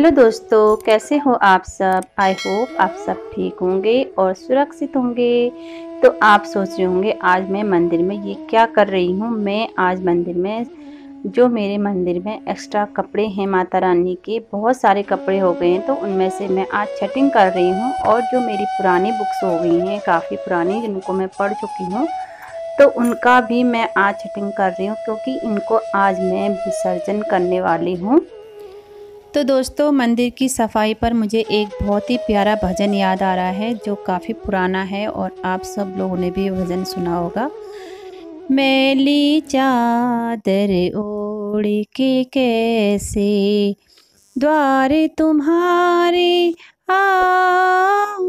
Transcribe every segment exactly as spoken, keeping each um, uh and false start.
Hello दोस्तों, कैसे हो आप सब। आई होप आप सब ठीक होंगे और सुरक्षित होंगे। तो आप सोच रहे होंगे आज मैं मंदिर में ये क्या कर रही हूँ। मैं आज मंदिर में जो मेरे मंदिर में एक्स्ट्रा कपड़े हैं माता रानी के, बहुत सारे कपड़े हो गए हैं, तो उनमें से मैं आज छटिंग कर रही हूँ। और जो मेरी पुरानी बुक्स हो गई हैं, काफ़ी पुरानी, जिनको मैं पढ़ चुकी हूँ, तो उनका भी मैं आज छटिंग कर रही हूँ, क्योंकि इनको आज मैं विसर्जन करने वाली हूँ। तो दोस्तों, मंदिर की सफाई पर मुझे एक बहुत ही प्यारा भजन याद आ रहा है, जो काफ़ी पुराना है और आप सब लोगों ने भी ये भजन सुना होगा। मैली चादर ओढ़ के कैसे द्वार तुम्हारे आऊं,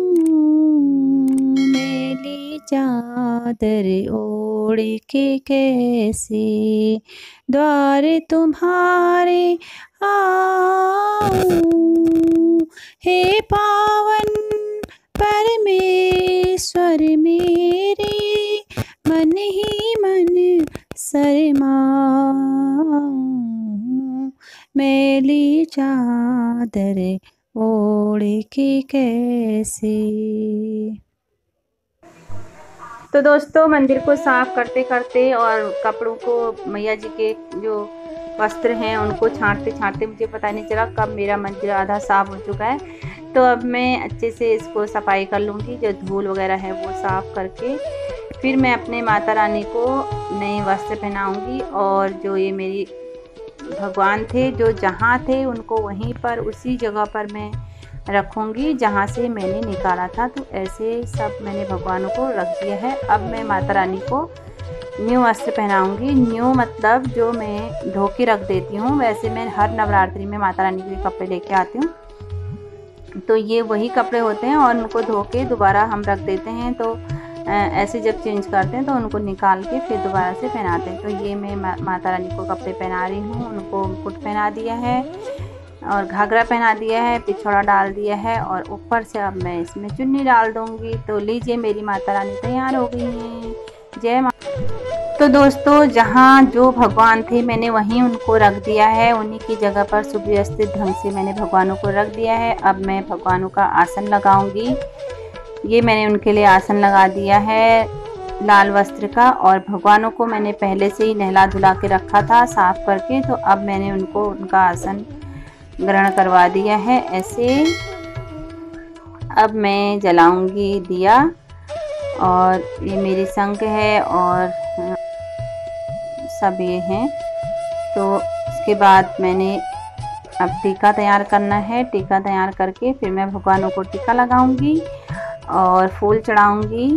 मैली चादर ओढ़ के कैसे द्वार तुम्हारे आऊं, हे पावन परमेश्वर मेरे, मन ही मन शर्माऊं, मैली चादर ओढ़ के कैसे। तो दोस्तों, मंदिर को साफ करते करते और कपड़ों को, मैया जी के जो वस्त्र हैं उनको छांटते छांटते मुझे पता नहीं चला कब मेरा मंदिर आधा साफ हो चुका है। तो अब मैं अच्छे से इसको सफाई कर लूँगी, जो धूल वगैरह है वो साफ़ करके फिर मैं अपने माता रानी को नए वस्त्र पहनाऊंगी। और जो ये मेरी भगवान थे, जो जहाँ थे, उनको वहीं पर उसी जगह पर मैं रखूँगी जहाँ से मैंने निकाला था। तो ऐसे सब मैंने भगवानों को रख दिया है। अब मैं माता रानी को न्यू वस्त्र पहनाऊंगी। न्यू मतलब जो मैं धो के रख देती हूँ। वैसे मैं हर नवरात्रि में माता रानी के कपड़े लेके आती हूँ, तो ये वही कपड़े होते हैं और उनको धो के दोबारा हम रख देते हैं। तो ऐसे जब चेंज करते हैं तो उनको निकाल के फिर दोबारा से पहनाते हैं। तो ये मैं मा, माता रानी को कपड़े पहना रही हूँ। उनको मुकुट पहना दिया है और घाघरा पहना दिया है, पिछौड़ा डाल दिया है और ऊपर से अब मैं इसमें चुन्नी डाल दूँगी। तो लीजिए, मेरी माता रानी तैयार हो गई हैं। जय माँ। तो दोस्तों, जहाँ जो भगवान थे मैंने वहीं उनको रख दिया है। उन्हीं की जगह पर सुव्यवस्थित ढंग से मैंने भगवानों को रख दिया है। अब मैं भगवानों का आसन लगाऊंगी। ये मैंने उनके लिए आसन लगा दिया है लाल वस्त्र का। और भगवानों को मैंने पहले से ही नहला धुला के रखा था साफ करके। तो अब मैंने उनको उनका आसन ग्रहण करवा दिया है ऐसे। अब मैं जलाऊंगी दिया, और ये मेरी शंख है और सब ये हैं। तो इसके बाद मैंने अब टीका तैयार करना है। टीका तैयार करके फिर मैं भगवानों को टीका लगाऊंगी और फूल चढ़ाऊंगी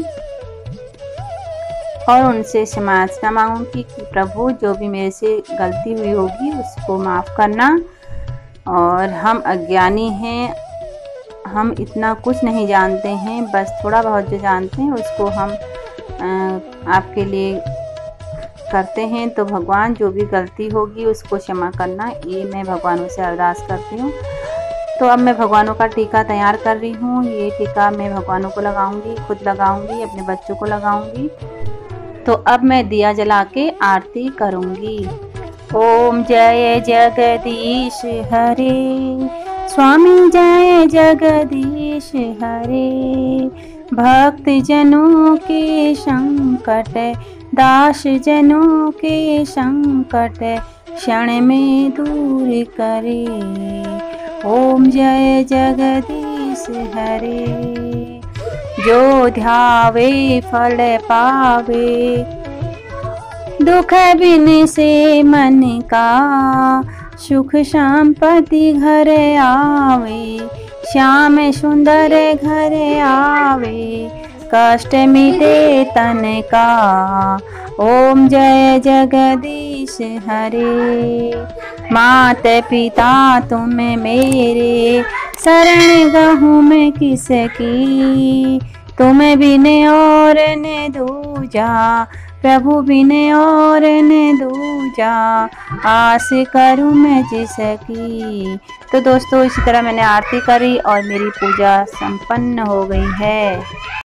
और उनसे क्षमा मांगूंगी कि प्रभु, जो भी मेरे से गलती हुई होगी उसको माफ़ करना। और हम अज्ञानी हैं, हम इतना कुछ नहीं जानते हैं, बस थोड़ा बहुत जो जानते हैं उसको हम आ, आपके लिए करते हैं। तो भगवान, जो भी गलती होगी उसको क्षमा करना, ये मैं भगवानों से अरदास करती हूँ। तो अब मैं भगवानों का टीका तैयार कर रही हूँ। ये टीका मैं भगवानों को लगाऊंगी, खुद लगाऊंगी, अपने बच्चों को लगाऊंगी। तो अब मैं दिया जला के आरती करूँगी। ओम जय जगदीश हरे, स्वामी जय जगदीश हरे, भक्त जनों के संकट, दास जनों के संकट क्षण में दूर करे। ओम जय जगदीश हरे, जो ध्यावे फल पावे, दुख बिन से मन का सुख संपत्ति घर आवे, श्याम सुंदर घर आवे, कष्ट मिटे तन का। ओम जय जगदीश हरे, मात पिता तुम मेरे, शरण गहूँ मैं किसकी, तुम बिन और न दूजा, प्रभु बिन और न दूजा, आस करूँ मैं जिसकी। तो दोस्तों, इसी तरह मैंने आरती करी और मेरी पूजा संपन्न हो गई है।